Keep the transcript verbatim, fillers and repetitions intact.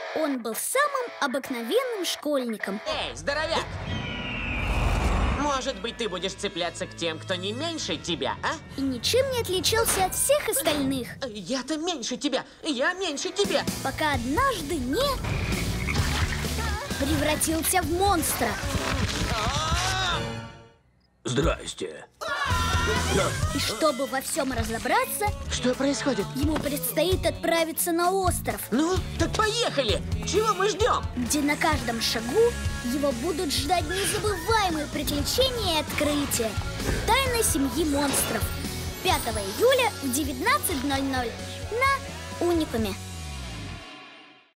Он был самым обыкновенным школьником. Эй, здоровяк! Может быть, ты будешь цепляться к тем, кто не меньше тебя, а? И ничем не отличался от всех остальных. Я-то меньше тебя, я меньше тебя. Пока однажды не превратился в монстра. Здрасте. И чтобы во всем разобраться, Что происходит? ему предстоит отправиться на остров, Ну, так поехали! Чего мы ждем? где на каждом шагу его будут ждать незабываемые приключения и открытия. Тайна семьи монстров. пятого июля в девятнадцать ноль ноль на Уникуме.